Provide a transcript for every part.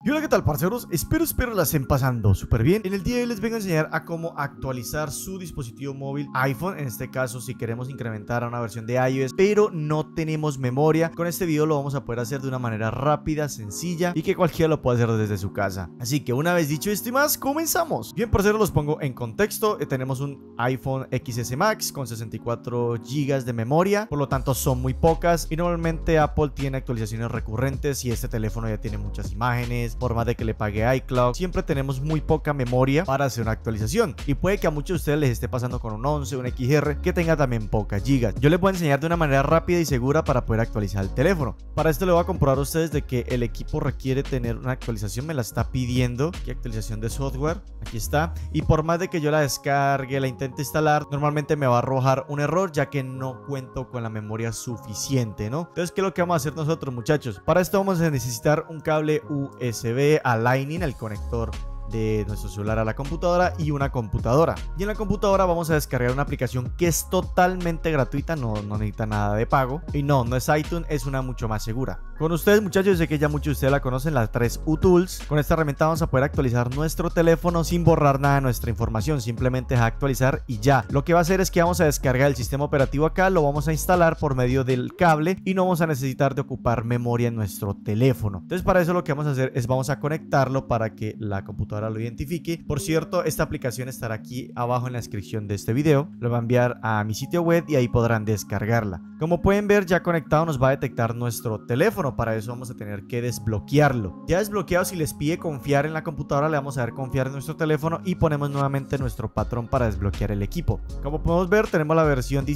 Y hola, ¿qué tal, parceros? Espero la estén pasando súper bien. En el día de hoy les vengo a enseñar a cómo actualizar su dispositivo móvil iPhone. En este caso, si queremos incrementar a una versión de iOS, pero no tenemos memoria, con este video lo vamos a poder hacer de una manera rápida, sencilla y que cualquiera lo pueda hacer desde su casa. Así que una vez dicho esto y más, comenzamos. Bien, parceros, los pongo en contexto. Tenemos un iPhone XS Max con 64 GB de memoria, por lo tanto son muy pocas y normalmente Apple tiene actualizaciones recurrentes y este teléfono ya tiene muchas imágenes. Por más de que le pague iCloud, siempre tenemos muy poca memoria para hacer una actualización y puede que a muchos de ustedes les esté pasando con un 11, un XR que tenga también pocas gigas. Yo les voy a enseñar de una manera rápida y segura para poder actualizar el teléfono. Para esto le voy a comprobar a ustedes de que el equipo requiere tener una actualización, me la está pidiendo. ¿Qué actualización de software? Aquí está. Y por más de que yo la descargue, la intente instalar, normalmente me va a arrojar un error ya que no cuento con la memoria suficiente, ¿no? Entonces, ¿qué es lo que vamos a hacer nosotros, muchachos? Para esto vamos a necesitar un cable USB a Lightning, el conector de nuestro celular a la computadora, y una computadora. Y en la computadora vamos a descargar una aplicación que es totalmente gratuita, no necesita nada de pago. Y no es iTunes, es una mucho más segura. Con ustedes, muchachos, yo sé que ya muchos de ustedes la conocen, la 3U Tools. Con esta herramienta vamos a poder actualizar nuestro teléfono sin borrar nada de nuestra información, simplemente es actualizar y ya. Lo que va a hacer es que vamos a descargar el sistema operativo acá, lo vamos a instalar por medio del cable y no vamos a necesitar de ocupar memoria en nuestro teléfono. Entonces, para eso lo que vamos a hacer es vamos a conectarlo para que la computadora lo identifique. Por cierto, esta aplicación estará aquí abajo en la descripción de este video. Lo va a enviar a mi sitio web y ahí podrán descargarla. Como pueden ver, ya conectado nos va a detectar nuestro teléfono. Para eso vamos a tener que desbloquearlo. Ya desbloqueado, si les pide confiar en la computadora, le vamos a dar confiar en nuestro teléfono y ponemos nuevamente nuestro patrón para desbloquear el equipo. Como podemos ver, tenemos la versión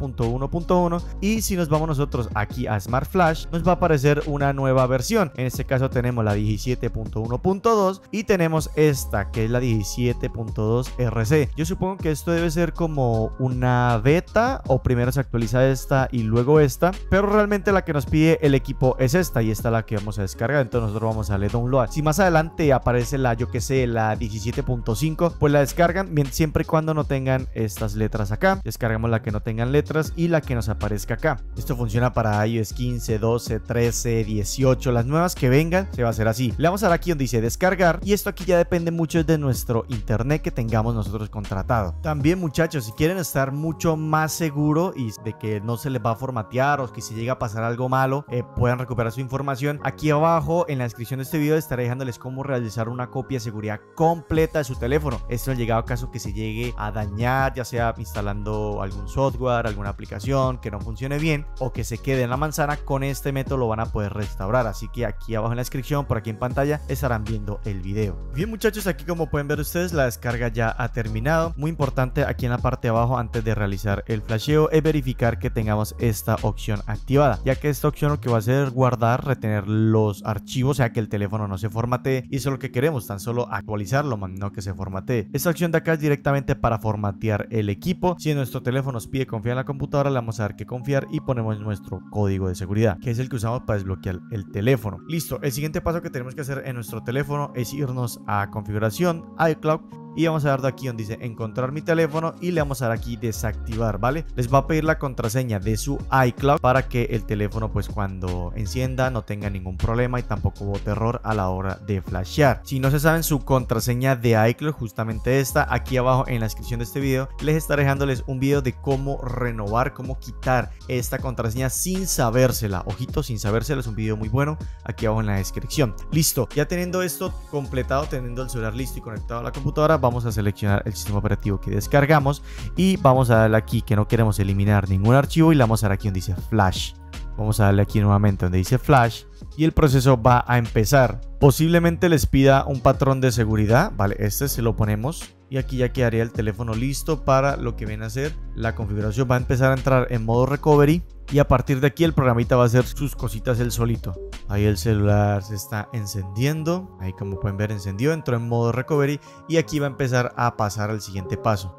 17.1.1 y si nos vamos nosotros aquí a Smart Flash, nos va a aparecer una nueva versión. En este caso tenemos la 17.1.2 y tenemos esta que es la 17.2 RC. Yo supongo que esto debe ser como una beta, o primero se actualiza esta y luego esta, pero realmente la que nos pide el equipo es esta y esta es la que vamos a descargar. Entonces nosotros vamos a darle download. Si más adelante aparece la, yo que sé, la 17.5, pues la descargan bien, siempre y cuando no tengan estas letras acá. Descargamos la que no tengan letras y la que nos aparezca acá. Esto funciona para iOS 15, 12, 13, 18, las nuevas que vengan se va a hacer así. Le vamos a dar aquí donde dice descargar y esto aquí ya depende mucho de nuestro internet que tengamos nosotros contratado. También, muchachos, si quieren estar mucho más seguro y de que no se les va a formatear o que si llega a pasar algo malo puedan recuperar su información, aquí abajo en la descripción de este video estaré dejándoles cómo realizar una copia de seguridad completa de su teléfono. Esto en llegado a caso que se llegue a dañar, ya sea instalando algún software, alguna aplicación que no funcione bien o que se quede en la manzana, con este método lo van a poder restaurar. Así que aquí abajo en la descripción, por aquí en pantalla, estarán viendo el video. Bien, muchachos, aquí como pueden ver ustedes, la descarga ya ha terminado. Muy importante aquí en la parte de abajo, antes de realizar el flasheo, es verificar que tengamos esta opción activada, ya que esta opción lo que va a hacer es guardar, retener los archivos, o sea que el teléfono no se formatee, y eso es lo que queremos, tan solo actualizarlo, no que se formatee. Esta opción de acá es directamente para formatear el equipo. Si nuestro teléfono nos pide confiar en la computadora, le vamos a dar que confiar y ponemos nuestro código de seguridad, que es el que usamos para desbloquear el teléfono. Listo, el siguiente paso que tenemos que hacer en nuestro teléfono es irnos a configuración, iCloud, y vamos a dar de aquí donde dice encontrar mi teléfono y le vamos a dar aquí desactivar, ¿vale? Les va a pedir la contraseña de su iCloud para que el teléfono, pues cuando encienda, no tenga ningún problema y tampoco bote error a la hora de flashear. Si no se saben su contraseña de iCloud, justamente esta, aquí abajo en la descripción de este video les estaré dejándoles un video de cómo renovar, cómo quitar esta contraseña sin sabérsela. Ojito, sin sabérsela, es un video muy bueno, aquí abajo en la descripción. Listo, ya teniendo esto completado, teniendo el celular listo y conectado a la computadora, vamos a seleccionar el sistema operativo que descargamos y vamos a darle aquí que no queremos eliminar ningún archivo y le vamos a dar aquí donde dice flash. Vamos a darle aquí nuevamente donde dice flash y el proceso va a empezar. Posiblemente les pida un patrón de seguridad, vale, este se lo ponemos y aquí ya quedaría el teléfono listo para lo que viene a ser la configuración. Va a empezar a entrar en modo recovery y a partir de aquí el programita va a hacer sus cositas él solito. Ahí el celular se está encendiendo, ahí como pueden ver encendió, entró en modo recovery y aquí va a empezar a pasar al siguiente paso.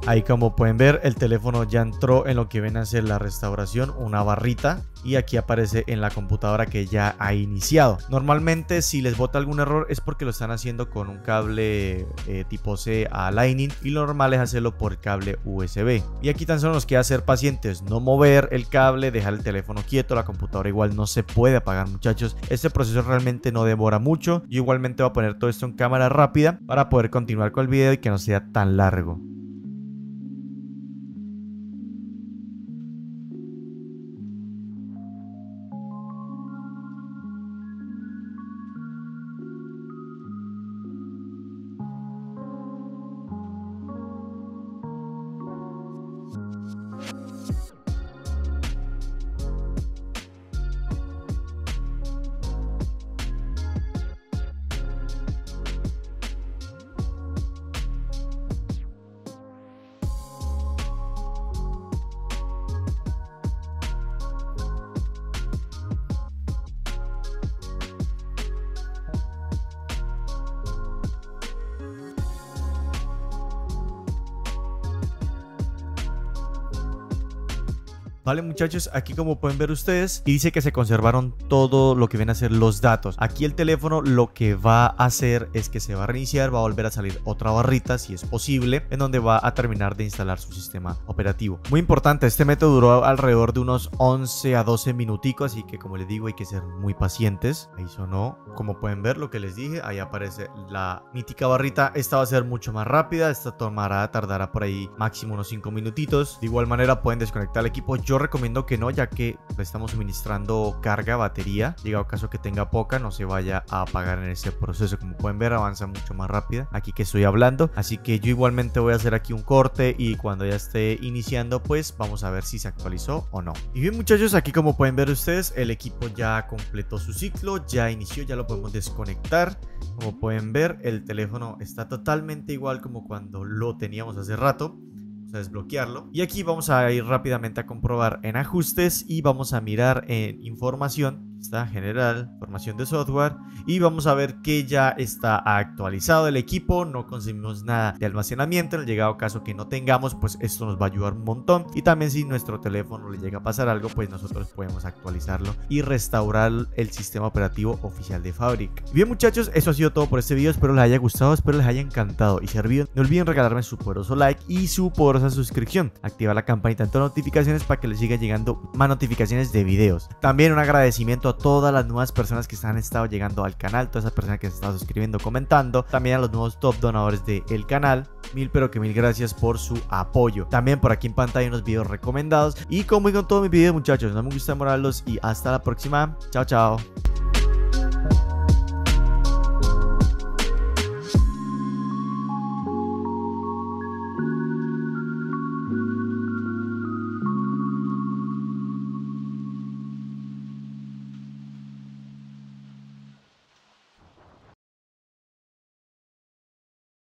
Ahí como pueden ver, el teléfono ya entró en lo que viene a ser la restauración, una barrita, y aquí aparece en la computadora que ya ha iniciado. Normalmente si les bota algún error es porque lo están haciendo con un cable tipo C a Lightning, y lo normal es hacerlo por cable USB. Y aquí tan solo nos queda ser pacientes, no mover el cable, dejar el teléfono quieto. La computadora igual no se puede apagar, muchachos. Este proceso realmente no demora mucho. Yo igualmente voy a poner todo esto en cámara rápida para poder continuar con el video y que no sea tan largo. Vale, muchachos, aquí como pueden ver ustedes, y dice que se conservaron todo lo que viene a ser los datos. Aquí el teléfono lo que va a hacer es que se va a reiniciar, va a volver a salir otra barrita si es posible, en donde va a terminar de instalar su sistema operativo. Muy importante, este método duró alrededor de unos 11 a 12 minuticos, así que como les digo hay que ser muy pacientes. Ahí sonó, como pueden ver lo que les dije, ahí aparece la mítica barrita. Esta va a ser mucho más rápida, esta tardará por ahí máximo unos 5 minutitos. De igual manera pueden desconectar el equipo. Yo recomiendo que no, ya que le estamos suministrando carga, batería. Llegado caso que tenga poca, no se vaya a apagar en ese proceso. Como pueden ver, avanza mucho más rápida aquí que estoy hablando. Así que yo igualmente voy a hacer aquí un corte, y cuando ya esté iniciando, pues vamos a ver si se actualizó o no. Y bien, muchachos, aquí como pueden ver ustedes, el equipo ya completó su ciclo, ya inició, ya lo podemos desconectar. Como pueden ver, el teléfono está totalmente igual como cuando lo teníamos hace rato. A desbloquearlo, y aquí vamos a ir rápidamente a comprobar en ajustes, y vamos a mirar en información. Está general, información de software, y vamos a ver que ya está actualizado el equipo. No consumimos nada de almacenamiento. En el llegado caso que no tengamos, pues esto nos va a ayudar un montón. Y también si nuestro teléfono le llega a pasar algo, pues nosotros podemos actualizarlo y restaurar el sistema operativo oficial de fábrica. Bien, muchachos, eso ha sido todo por este video. Espero les haya gustado, espero les haya encantado y servido. No olviden regalarme su poderoso like y su poderosa suscripción. Activar la campanita en todas las notificaciones para que les siga llegando más notificaciones de videos. También un agradecimiento a todas las nuevas personas que han estado llegando al canal, todas esas personas que se están suscribiendo, comentando, también a los nuevos top donadores del canal. Mil pero que mil gracias por su apoyo. También por aquí en pantalla hay unos videos recomendados, y como digo en todos mis videos, muchachos, no me gusta demorarlos, y hasta la próxima. Chao, chao.